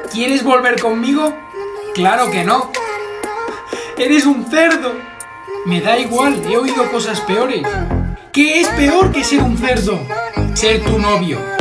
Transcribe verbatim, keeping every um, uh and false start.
¿Quieres volver conmigo? Claro que no. ¡Eres un cerdo! Me da igual, he oído cosas peores. ¿Qué es peor que ser un cerdo? Ser tu novio.